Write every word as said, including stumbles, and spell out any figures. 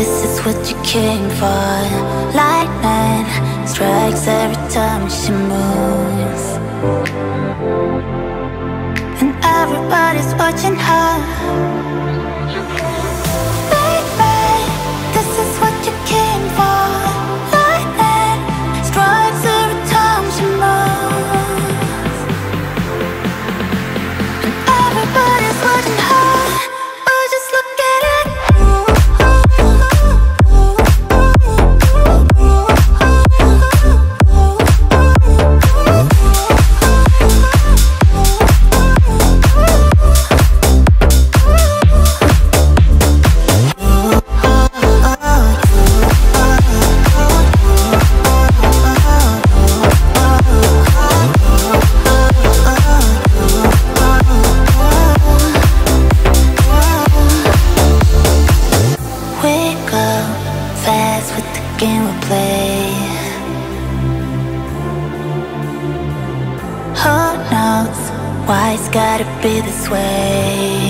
this is what you came for. Lightning strikes every time she moves, and everybody's watching her. Baby, this is what you came for. Lightning strikes every time she moves, and everybody's watching her. Oh, just look at it. Why it's gotta be this way?